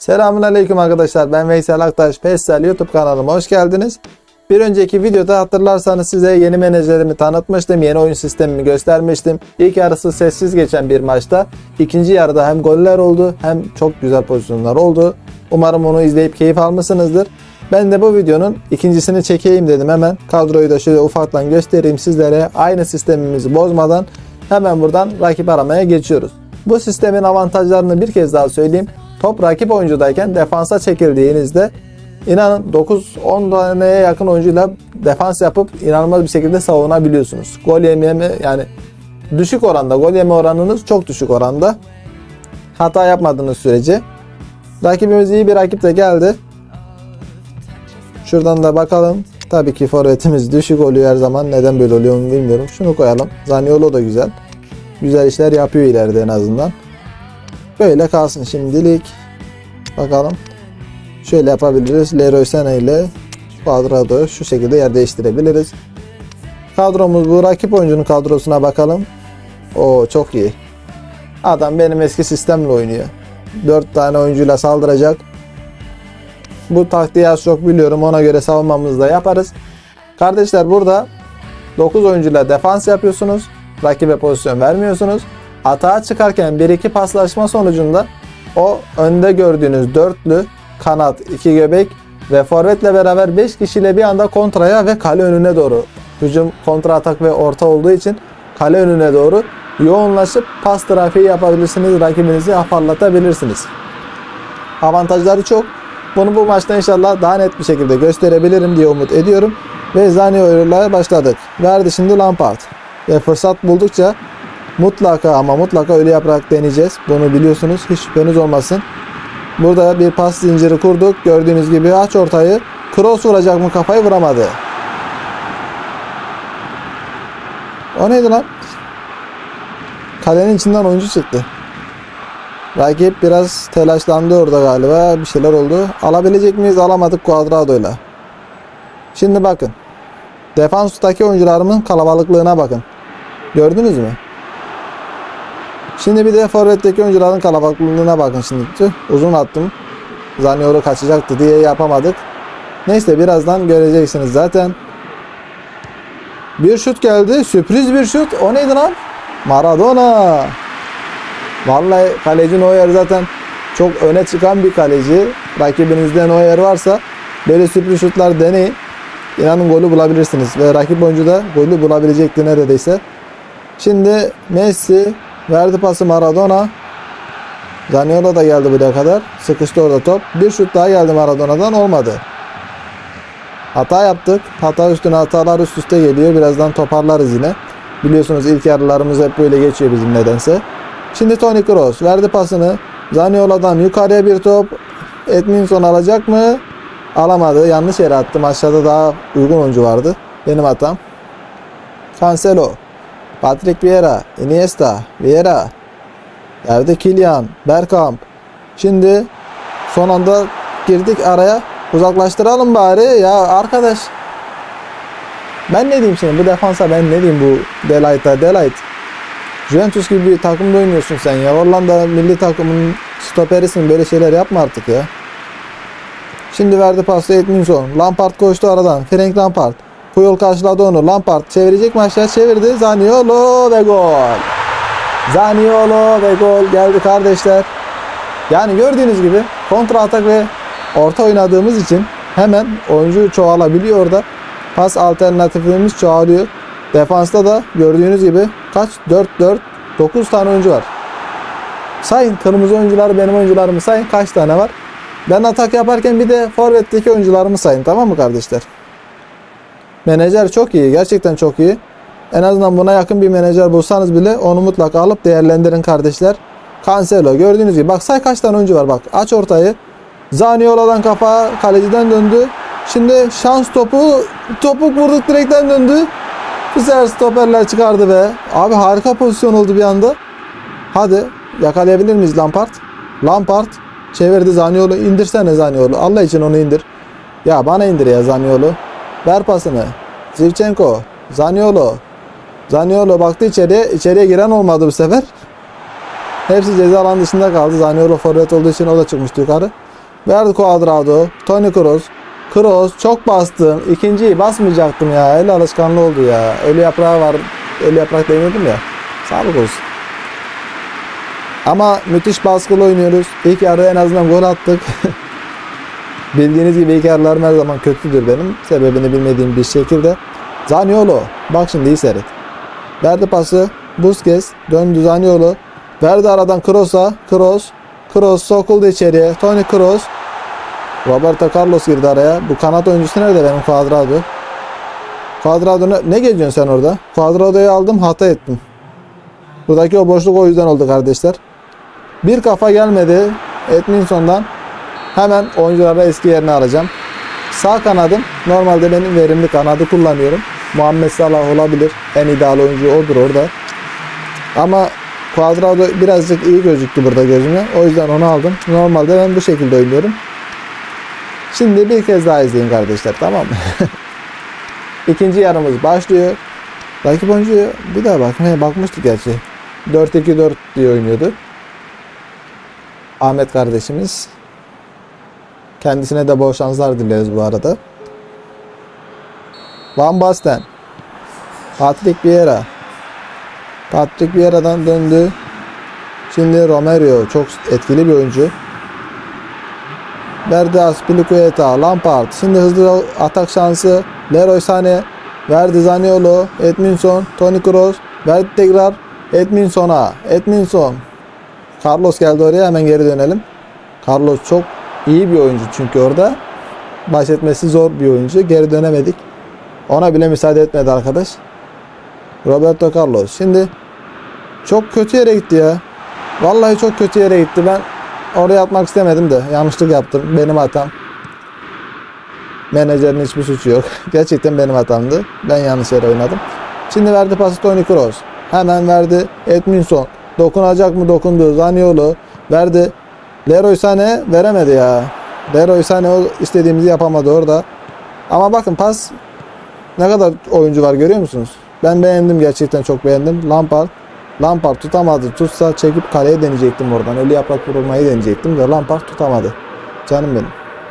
Selamünaleyküm arkadaşlar. Ben Veysel Aktaş. PESSEL YouTube kanalıma hoş geldiniz. Bir önceki videoda hatırlarsanız size yeni menajerimi tanıtmıştım. Yeni oyun sistemimi göstermiştim. İlk yarısı sessiz geçen bir maçta. İkinci yarıda hem goller oldu hem çok güzel pozisyonlar oldu. Umarım onu izleyip keyif almışsınızdır. Ben de bu videonun ikincisini çekeyim dedim hemen. Kadroyu da şöyle ufaktan göstereyim sizlere. Aynı sistemimizi bozmadan hemen buradan rakip aramaya geçiyoruz. Bu sistemin avantajlarını bir kez daha söyleyeyim. Top rakip oyuncudayken defansa çekildiğinizde inanın 9-10 taneye yakın oyuncuyla defans yapıp inanılmaz bir şekilde savunabiliyorsunuz. Gol yeme yani düşük oranda, gol yeme oranınız çok düşük oranda. Hata yapmadığınız sürece. Rakibimiz iyi bir rakip de geldi. Şuradan da bakalım. Tabii ki forvetimiz düşük oluyor her zaman. Neden böyle oluyor bilmiyorum. Şunu koyalım. Zaniolo da güzel. Güzel işler yapıyor ileride en azından. Böyle kalsın şimdilik. Bakalım. Şöyle yapabiliriz. Leroy Sané ile Cuadrado'yu şu şekilde yer değiştirebiliriz. Kadromuz bu. Rakip oyuncunun kadrosuna bakalım. Oo, çok iyi. Adam benim eski sistemle oynuyor. 4 tane oyuncuyla saldıracak. Bu taktiği az çok biliyorum. Ona göre savunmamızı da yaparız. Kardeşler burada 9 oyuncuyla defans yapıyorsunuz. Rakibe pozisyon vermiyorsunuz. Atağa çıkarken 1-2 paslaşma sonucunda o önde gördüğünüz dörtlü, kanat, 2 göbek ve forvetle beraber 5 kişiyle bir anda kontraya ve kale önüne doğru, hücum, kontra atak ve orta olduğu için kale önüne doğru yoğunlaşıp pas trafiği yapabilirsiniz. Rakibinizi afarlatabilirsiniz. Avantajları çok. Bunu bu maçta inşallah daha net bir şekilde gösterebilirim diye umut ediyorum. Ve Zaniolo'ya başladık. Verdi şimdi Lampard. Ve fırsat buldukça mutlaka öyle yaparak deneyeceğiz. Bunu biliyorsunuz. Hiç şüpheniz olmasın. Burada bir pas zinciri kurduk. Gördüğünüz gibi aç ortayı. Kroos vuracak mı, kafayı vuramadı. O neydi lan? Kalenin içinden oyuncu çıktı. Rakip biraz telaşlandı orada galiba. Bir şeyler oldu. Alabilecek miyiz? Alamadık Cuadrado'yla. Şimdi bakın. Defanstaki oyuncularımın kalabalıklığına bakın. Gördünüz mü? Şimdi bir de forvetteki oyuncuların kalabalıklığına bakın şimdi. Uzun attım. Zaniolo kaçacaktı diye yapamadık. Neyse birazdan göreceksiniz zaten. Bir şut geldi. Sürpriz bir şut. O neydi lan? Maradona. Vallahi kaleci Neuer zaten çok öne çıkan bir kaleci. Rakibinizde Neuer varsa böyle sürpriz şutlar deneyin. İnanın golü bulabilirsiniz. Ve rakip oyuncu da golü bulabilecekti neredeyse. Şimdi Messi verdi pası Maradona. Zaniolo da geldi buraya kadar. Sıkıştı orada top. Bir şut daha geldi Maradona'dan, olmadı. Hata yaptık. Hata üstüne hatalar üst üste geliyor. Birazdan toparlarız yine. Biliyorsunuz ilk yarılarımız hep böyle geçiyor bizim nedense. Şimdi Toni Kroos verdi pasını. Zaniolo'dan yukarıya bir top. Edminson alacak mı? Alamadı. Yanlış yere attım. Aşağıda daha uygun oyuncu vardı. Benim hatam. Cancelo. Patrick Vieira. Iniesta. Vieira. Yerde Kylian. Bergkamp. Şimdi son anda girdik araya. Uzaklaştıralım bari. Ya arkadaş. Ben ne diyeyim şimdi? Bu defansa ben ne diyeyim bu Delight'a? Delight. Juventus gibi bir takımda oynuyorsun sen ya. Hollanda milli takımının stoperisin. Böyle şeyler yapma artık ya. Şimdi verdi pası Edminson. Lampard koştu aradan. Frank Lampard. Puyol karşıladı onu. Lampard çevirecek mi aşağı? Çevirdi. Zaniolo ve gol. Zaniolo ve gol geldi kardeşler. Yani gördüğünüz gibi kontra atak ve orta oynadığımız için hemen oyuncu çoğalabiliyor orada. Pas alternatifimiz çoğalıyor. Defansta da gördüğünüz gibi kaç? 9 tane oyuncu var. Sayın kırmızı oyuncuları, benim oyuncularımı sayın, kaç tane var? Ben atak yaparken bir de forvetteki oyuncularımı sayın, tamam mı kardeşler? Menajer çok iyi. Gerçekten çok iyi. En azından buna yakın bir menajer bulsanız bile onu mutlaka alıp değerlendirin kardeşler. Cancelo gördüğünüz gibi. Bak say kaç tane oyuncu var bak. Aç ortayı. Zaniolo'dan kafa kaleciden döndü. Şimdi şans topu. Topuk vurduk, direkten döndü. Bu sefer stoperler çıkardı be. Abi harika pozisyon oldu bir anda. Hadi yakalayabilir miyiz Lampard? Lampard çevirdi Zaniolo. İndirsene Zaniolo. Allah için onu indir. Ya bana indir ya Zaniolo. Ver pasını. Zinchenko. Zaniolo. Zaniolo baktı içeriye. İçeriye giren olmadı bu sefer. Hepsi ceza alanı dışında kaldı. Zaniolo forvet olduğu için o da çıkmıştı yukarı. Verdi Cuadrado. Toni Kroos. Kroos çok bastım. İkinciyi basmayacaktım ya. El alışkanlığı oldu ya. Ölü yaprağı var. Ölü yaprak demiyordum ya. Sağlık olsun. Ama müthiş baskılı oynuyoruz. İlk yarıda en azından gol attık. Bildiğiniz gibi ilk yarılarım her zaman kötüdür benim. Sebebini bilmediğim bir şekilde. Zaniolo. Bak şimdi iyi seyret. Verdi pası. Busquets. Döndü Zaniolo. Verdi aradan Kroos'a. Kroos sokuldu içeriye. Toni Kroos. Roberto Carlos girdi araya. Bu kanat oyuncusu nerede benim? Cuadrado ne geziyorsun sen orada? Cuadrado'yu aldım, hata ettim. Buradaki o boşluk o yüzden oldu kardeşler. Bir kafa gelmedi Edminson'dan. Hemen oyunculara eski yerine alacağım. Sağ kanadım. Normalde benim verimli kanadı kullanıyorum. Muhammed Salah olabilir. En ideal oyuncu odur orada. Ama Cuadrado birazcık iyi gözüktü burada gözüme. O yüzden onu aldım. Normalde ben bu şekilde oynuyorum. Şimdi bir kez daha izleyin kardeşler, tamam mı? İkinci yarımız başlıyor. Rakip oyuncuya bir daha bakmıştık gerçi. 4-2-4 diye oynuyordu. Ahmet kardeşimiz. Kendisine de bol şanslar dileriz bu arada. Van Basten. Patrick Vieira'dan döndü. Şimdi Romero çok etkili bir oyuncu. Verdi Azpilicueta, Lampard. Şimdi hızlı atak şansı. Leroy Sané. Verdi Zaniolo, Edminson, Toni Kroos. Verdi tekrar Edminson'a. Edminson. Carlos geldi oraya, hemen geri dönelim. Carlos çok iyi bir oyuncu çünkü orada. Baş etmesi zor bir oyuncu. Geri dönemedik. Ona bile müsaade etmedi arkadaş. Roberto Carlos. Şimdi çok kötü yere gitti ya. Vallahi çok kötü yere gitti. Ben oraya atmak istemedim de yanlışlık yaptım. Benim hatam. Menajerin hiçbir suçu yok. Gerçekten benim hatamdı. Ben yanlış yere oynadım. Şimdi verdi pası Toni Kroos. Hemen verdi Edminson. Dokunacak mı? Dokundu. Zaniolo verdi. Leroy Sané veremedi ya. Leroy Sané o istediğimizi yapamadı orada. Ama bakın pas ne kadar oyuncu var görüyor musunuz? Ben beğendim, gerçekten çok beğendim. Lampard tutamadı. Tutsa çekip kaleye deneyecektim oradan. Ölü yaprak vurulmayı deneyecektim de Lampard tutamadı. Canım benim.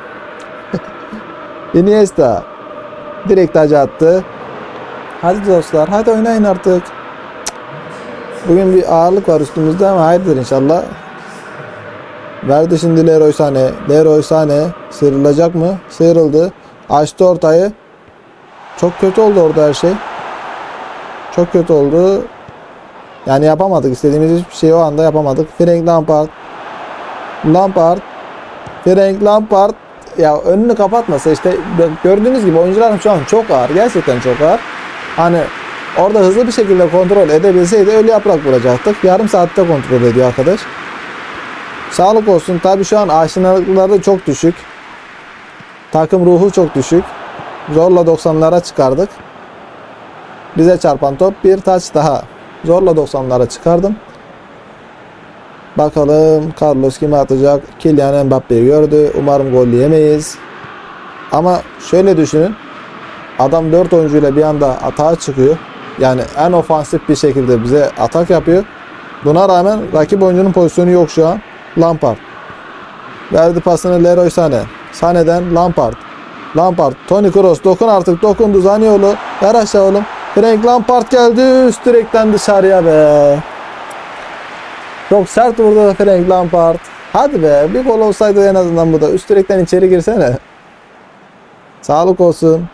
Iniesta direkt acı attı. Hadi dostlar, hadi oynayın artık. Bugün bir ağırlık var üstümüzde ama hayırdır inşallah. Verdi şimdi Leroy Sané. Leroy Sané sıyrılacak mı? Sıyrıldı. Açtı ortayı. Çok kötü oldu orada her şey. Çok kötü oldu. Yani yapamadık. İstediğimiz hiçbir şeyi o anda yapamadık. Frank Lampard. Ya önünü kapatmasa işte gördüğünüz gibi oyuncularım şu an çok ağır. Gerçekten çok ağır. Hani orada hızlı bir şekilde kontrol edebilseydi ölü yaprak vuracaktık. Yarım saatte kontrol ediyor arkadaş. Sağlık olsun. Tabii şu an aşinalıkları çok düşük. Takım ruhu çok düşük. Zorla 90'lara çıkardık. Bize çarpan top bir taç daha. Zorla 90'lara çıkardım. Bakalım Carlos kime atacak? Kylian Mbappe'yi gördü. Umarım gol yemeyiz. Ama şöyle düşünün. Adam 4 oyuncuyla bir anda atağa çıkıyor. Yani en ofansif bir şekilde bize atak yapıyor. Buna rağmen rakip oyuncunun pozisyonu yok şu an. Lampard. Verdi pasını Leroy Sané. Sané'den Lampard. Toni Kroos dokun artık, dokundu Zaniolo. Ver aşağı oğlum. Frank Lampard geldi. Üst direkten dışarıya be. Çok sert vurdu Frank Lampard. Hadi be, bir gol olsaydı en azından bu da. Üst direkten içeri girsene. Sağlık olsun.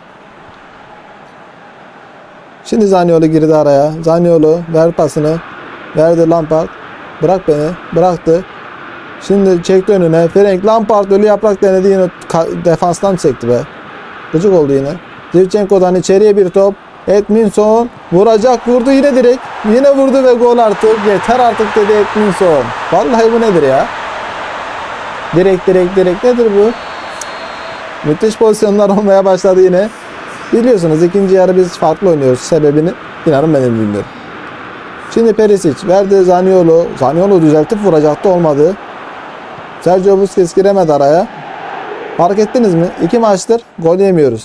Şimdi Zaniolo girdi araya. Zaniolo ver pasını. Verdi Lampard. Bırak beni. Bıraktı. Şimdi çekti önüne. Frank Lampard ölü yaprak denedi, yine defanstan çekti be. Gıcık oldu yine. Zinchenko'dan içeriye bir top. Edminson vuracak, vurdu yine direkt. Yine vurdu ve gol artık. Yeter artık dedi Edminson. Vallahi bu nedir ya? Direkt nedir bu? Müthiş pozisyonlar olmaya başladı yine. Biliyorsunuz ikinci yarı biz farklı oynuyoruz. Sebebini inanın ben de bilmiyorum. Şimdi Perisic verdi Zaniolo. Zaniolo düzeltip vuracaktı, olmadı. Sergio Busquets giremedi araya. Fark ettiniz mi? 2 maçtır gol yemiyoruz.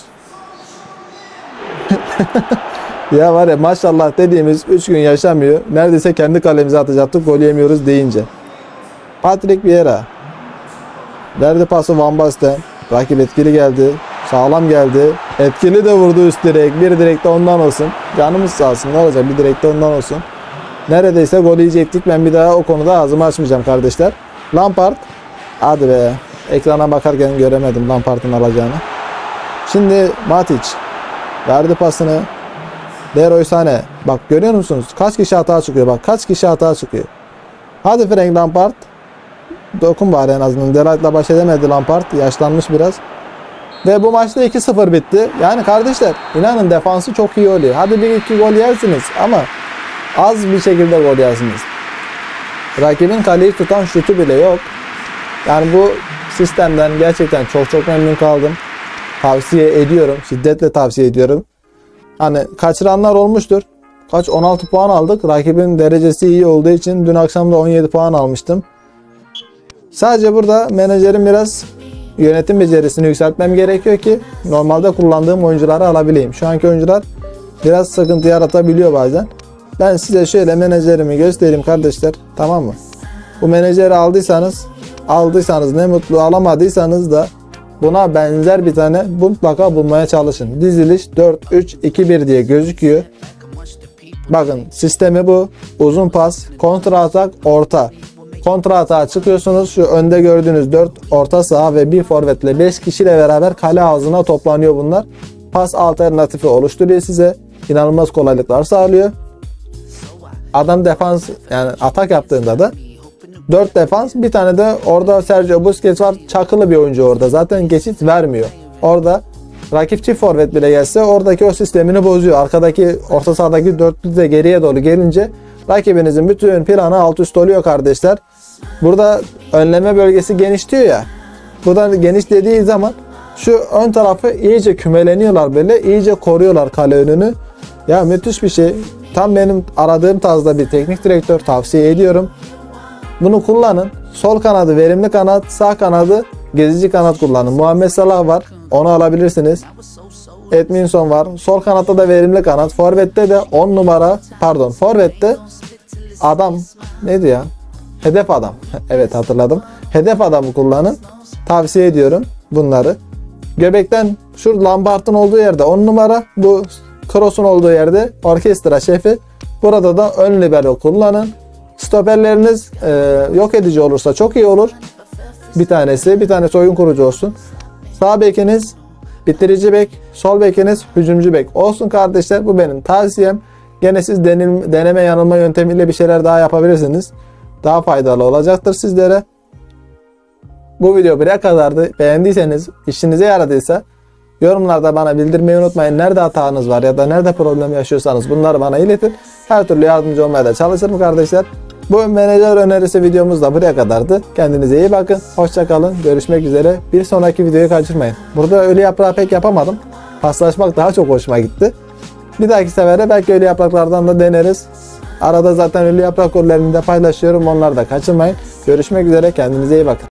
Ya var ya, maşallah dediğimiz 3 gün yaşamıyor. Neredeyse kendi kalemize atacaktık gol yemiyoruz deyince. Patrick Vieira. Verdi pası Van Basten. Rakip etkili geldi. Sağlam geldi. Etkili de vurdu üst direk. Bir direkte ondan olsun. Canımız sağ olsun. Ne olacak? Bir direkte ondan olsun. Neredeyse gol yiyecektik. Ben bir daha o konuda ağzımı açmayacağım kardeşler. Lampard. Hadi be. Ekrana bakarken göremedim Lampard'ın alacağını. Şimdi Matic. Verdi pasını. Leroy Sané. Bak görüyor musunuz? Kaç kişi hata çıkıyor? Bak kaç kişi hata çıkıyor. Hadi Frank Lampard. Dokun bari en azından. Delight'la baş edemedi Lampard. Yaşlanmış biraz. Ve bu maçta 2-0 bitti. Yani kardeşler inanın defansı çok iyi oluyor. Hadi bir iki gol yersiniz ama az bir şekilde gol yersiniz. Rakibin kaleyi tutan şutu bile yok. Yani bu sistemden gerçekten çok memnun kaldım. Tavsiye ediyorum. Şiddetle tavsiye ediyorum. Hani kaçıranlar olmuştur. 16 puan aldık. Rakibin derecesi iyi olduğu için dün akşam da 17 puan almıştım. Sadece burada menajerin biraz yönetim becerisini yükseltmem gerekiyor ki normalde kullandığım oyuncuları alabileyim. Şu anki oyuncular biraz sıkıntı yaratabiliyor bazen. Ben size şöyle menajerimi göstereyim kardeşler. Tamam mı? Bu menajeri aldıysanız ne mutlu, alamadıysanız da buna benzer bir tane mutlaka bulmaya çalışın. Diziliş 4-3-2-1 diye gözüküyor. Bakın sistemi bu. Uzun pas, kontra atak, orta. Kontra atağa çıkıyorsunuz. Şu önde gördüğünüz 4 orta saha ve bir forvetle 5 kişiyle beraber kale ağzına toplanıyor bunlar. Pas alternatifi oluşturuyor size. İnanılmaz kolaylıklar sağlıyor. Adam defans yani atak yaptığında da 4 defans, bir tane de orada Sergio Busquets var. Çakılı bir oyuncu orada. Zaten geçit vermiyor. Orada rakip çift forvet bile gelse oradaki o sistemini bozuyor. Arkadaki orta sahadaki dörtlü de geriye doğru gelince rakibinizin bütün planı alt üst oluyor kardeşler. Burada önleme bölgesi genişliyor ya. Buradan genişlediği zaman şu ön tarafı iyice kümeleniyorlar böyle. İyice koruyorlar kale önünü. Ya müthiş bir şey. Tam benim aradığım tarzda bir teknik direktör, tavsiye ediyorum. Bunu kullanın. Sol kanadı verimli kanat, sağ kanadı gezici kanat kullanın. Muhammed Salah var. Onu alabilirsiniz. Edminson var. Sol kanatta da verimli kanat. Forvet'te de 10 numara, pardon, Forvet'te adam neydi ya? Hedef adam. Evet hatırladım. Hedef adamı kullanın. Tavsiye ediyorum bunları. Göbekten şu Lampard'ın olduğu yerde 10 numara, bu Kroos'un olduğu yerde orkestra şefi. Burada da ön libero kullanın. Stoperleriniz yok edici olursa çok iyi olur. Bir tanesi oyun kurucu olsun. Sağ bekiniz bitirici bek, sol bekiniz hücumcu bek olsun kardeşler. Bu benim tavsiyem. Gene siz deneme yanılma yöntemiyle bir şeyler daha yapabilirsiniz. Daha faydalı olacaktır sizlere. Bu video buraya kadardı. Beğendiyseniz, işinize yaradıysa yorumlarda bana bildirmeyi unutmayın. Nerede hatanız var ya da nerede problem yaşıyorsanız bunları bana iletin. Her türlü yardımcı olmaya da çalışırım kardeşler. Bu menajer önerisi videomuz da buraya kadardı. Kendinize iyi bakın. Hoşça kalın. Görüşmek üzere. Bir sonraki videoyu kaçırmayın. Burada ölü yaprağı pek yapamadım. Paslaşmak daha çok hoşuma gitti. Bir dahaki sefere belki ölü yapraklardan da deneriz. Arada zaten ölü yaprak gollerini de paylaşıyorum. Onları da kaçırmayın. Görüşmek üzere. Kendinize iyi bakın.